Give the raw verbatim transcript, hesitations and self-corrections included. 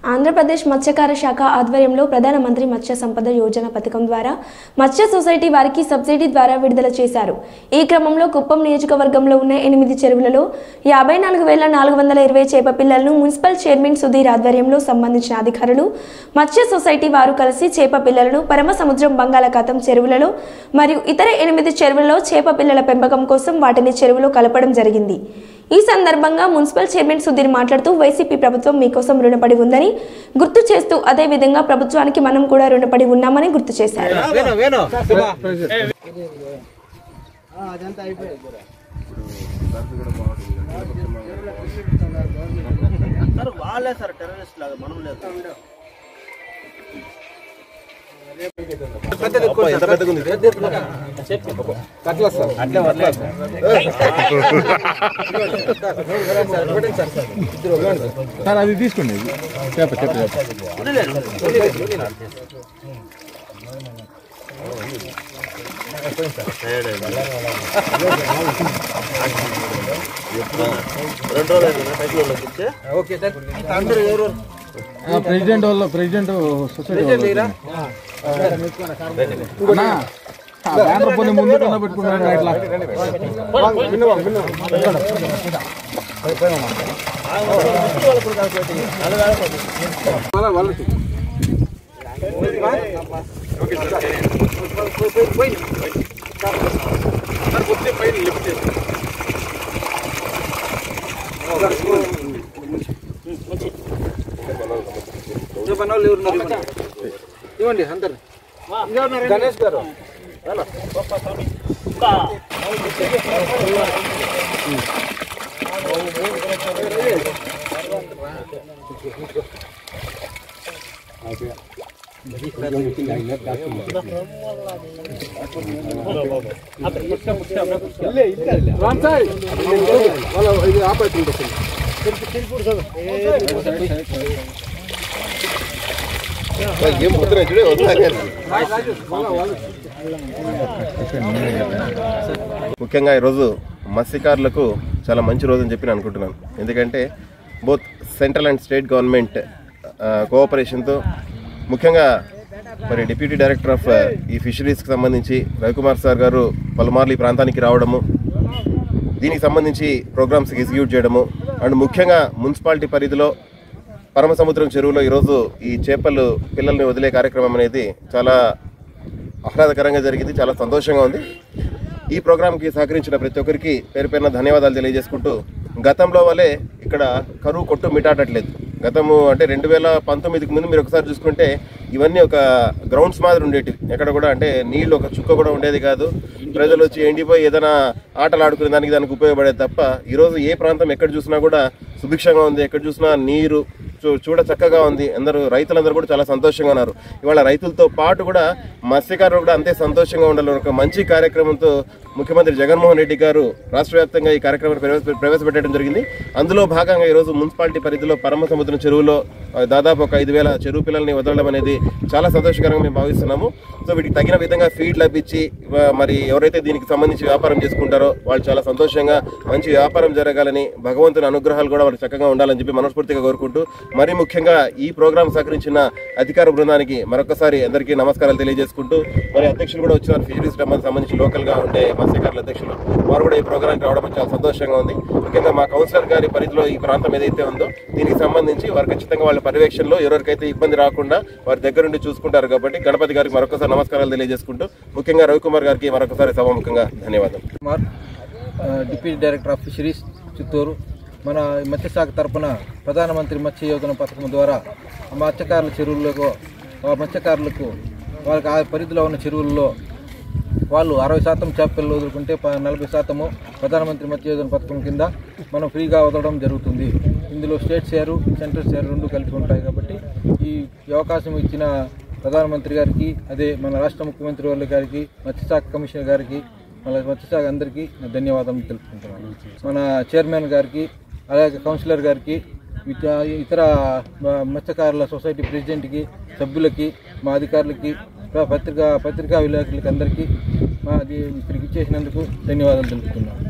ఆంధ్రప్రదేశ్ మత్స్యకార శాఖ ఆధ్వర్యంలో ప్రధానమంత్రి మత్స్య సంపద యోజన పథకం ద్వారా మత్స్య సొసైటీ వారికి సబ్సిడీ ద్వారా విడుదల చేశారు. ఈ క్రమంలో కుప్పం నియోజకవర్గంలో ఉన్న ఎనిమిది చెరువులలో యాభై నాలుగు వేల నాలుగు వందల ఇరవై చేప పిల్లలను మున్సిపల్ చైర్మన్ సుధీర్ ఆధ్వర్యంలో సంబంధించిన అధికారులు మత్స్య సొసైటీ వారు కలిసి చేప పిల్లలను పరమ సముద్రం బంగాళాఖాతం చెరువులలో మరియు ఇతర ఎనిమిది చెరువులలో చేప పిల్లల పెంపకం కోసం వాటిని చెరువులో కలపడం జరిగింది. ఈ సందర్భంగా మున్సిపల్ చైర్మన్ సుధీర్ మాట్లాడుతూ వైసీపీ ప్రభుత్వం మీకోసం రుణపడి ఉందని గుర్తు చేస్తూ అదే విధంగా ప్రభుత్వానికి మనం కూడా రుణపడి ఉన్నామని గుర్తు చేశారు. సార్ అది తీసుకోండి చెప్ప చెప్ప ప్రెసిడెంట్ వాళ్ళ ప్రెసిడెంట్ సొసైటీ బ్యానర్ పని ముందు కన్నా పెట్టుకున్నాను ఇట్లా ఇవ్వండి అందరు గణేష్ గారు ముఖ్యంగా ఈరోజు మత్స్యకారులకు చాలా మంచి రోజు అని చెప్పి నేను అనుకుంటున్నాను. ఎందుకంటే both central and state government కోఆపరేషన్తో ముఖ్యంగా మరి డిప్యూటీ డైరెక్టర్ ఆఫ్ ఈ ఫిషరీస్కి సంబంధించి రవికుమార్ సార్ గారు పలుమార్లు ఈ ప్రాంతానికి రావడము, దీనికి సంబంధించి ప్రోగ్రామ్స్ ఎగ్జిక్యూట్ చేయడము అండ్ ముఖ్యంగా మున్సిపాలిటీ పరిధిలో పరమ సముద్రం చెరువులో ఈరోజు ఈ చేపలు పిల్లల్ని వదిలే కార్యక్రమం అనేది చాలా ఆహ్లాదకరంగా జరిగింది. చాలా సంతోషంగా ఉంది. ఈ ప్రోగ్రాంకి సహకరించిన ప్రతి ఒక్కరికి పేరు పేరున ధన్యవాదాలు తెలియజేసుకుంటూ, గతంలో వలె ఇక్కడ కరువు కొట్టు మిటాటట్లేదు. గతము అంటే రెండు వేల పంతొమ్మిదికి ముందు మీరు ఒకసారి చూసుకుంటే ఇవన్నీ ఒక గ్రౌండ్స్ మాదిరి ఉండేటివి. ఎక్కడ కూడా అంటే నీళ్ళు ఒక చుక్క కూడా ఉండేది కాదు. ప్రజలు వచ్చి ఎండిపోయి ఏదైనా ఆటలు ఆడుకునే దానికి దానికి ఉపయోగపడేది తప్ప ఈరోజు ఏ ప్రాంతం ఎక్కడ చూసినా కూడా సుభిక్షంగా ఉంది. ఎక్కడ చూసినా నీరు చూడ చక్కగా ఉంది. అందరూ రైతులందరూ కూడా చాలా సంతోషంగా ఉన్నారు. ఇవాళ రైతులతో పాటు కూడా మత్స్యకారులు కూడా అంతే సంతోషంగా ఉండాలని ఒక మంచి కార్యక్రమంతో ముఖ్యమంత్రి జగన్మోహన్ రెడ్డి గారు రాష్ట్ర వ్యాప్తంగా ఈ కార్యక్రమాన్ని ప్రవేశపెట్టడం జరిగింది. అందులో భాగంగా ఈరోజు మున్సిపాలిటీ పరిధిలో పరమ సముద్రం చెరువులో దాదాపు ఒక ఐదు వేల చెరువు పిల్లల్ని వదలడం అనేది చాలా సంతోషకరంగా మేము భావిస్తున్నాము. సో వీటికి తగిన విధంగా ఫీడ్ లభించి మరి ఎవరైతే దీనికి సంబంధించి వ్యాపారం చేసుకుంటారో వాళ్ళు చాలా సంతోషంగా మంచి వ్యాపారం జరగాలని, భగవంతుని అనుగ్రహాలు కూడా వాళ్ళకి చక్కగా ఉండాలని చెప్పి మనస్ఫూర్తిగా కోరుకుంటూ, మరీ ముఖ్యంగా ఈ ప్రోగ్రాం సహకరించిన అధికార బృందానికి మరొకసారి అందరికీ నమస్కారాలు తెలియజేసుకుంటూ, మరి అధ్యక్షులు కూడా వచ్చినారు ఫిషరీస్ డెవలప్మెంట్ సంబంధించి లోకల్గా ఉండే మత్స్యకారుల అధ్యక్షులు, వారు కూడా ఈ ప్రోగ్రాంకి రావడం చాలా సంతోషంగా ఉంది. ముఖ్యంగా మా కౌన్సిలర్ గారి పరిధిలో ఈ ప్రాంతం ఏదైతే ఉందో దీనికి సంబంధించి వారు ఖచ్చితంగా వాళ్ళ పర్యవేక్షణలో ఎవరికైతే ఇబ్బంది రాకుండా వారి దగ్గర నుండి చూసుకుంటారు. కాబట్టి గణపతి గారికి మరొకసారి నమస్కారాలు తెలియజేసుకుంటూ, ముఖ్యంగా రవికుమార్ గారికి మరొకసారి సభాముఖంగా ధన్యవాదాలు. Kumar, deputy director of fisheries, Chittoor. మన మత్స్యశాఖ తరఫున ప్రధానమంత్రి మత్స్య యోజన పథకం ద్వారా మత్స్యకారుల చెరువులకు మత్స్యకారులకు వాళ్ళకి ఆ పరిధిలో ఉన్న చెరువుల్లో వాళ్ళు అరవై శాతం చేప పిల్లలు వదులుకుంటే నలభై శాతము ప్రధానమంత్రి మత్స్య యోజన పథకం కింద మనం ఫ్రీగా వదలడం జరుగుతుంది. ఇందులో స్టేట్ షేరు, సెంట్రల్ షేరు రెండు కలిపి ఉంటాయి. కాబట్టి ఈ అవకాశం ఇచ్చిన ప్రధానమంత్రి గారికి, అదే మన రాష్ట్ర ముఖ్యమంత్రి వాళ్ళ గారికి, మత్స్యశాఖ కమిషనర్ గారికి, మన మత్స్యశాఖ అందరికీ ధన్యవాదాలు తెలుపుకుంటున్నాను. మన చైర్మన్ గారికి, అలాగే కౌన్సిలర్ గారికి, ఇతర మత్స్యకారుల సొసైటీ ప్రెసిడెంట్కి, సభ్యులకి, మా అధికారులకి, పత్రికా పత్రికా విలేకరులకి అందరికీ మా ఇక్కడికి ఇచ్చేసినందుకు ధన్యవాదాలు తెలుపుతున్నాను.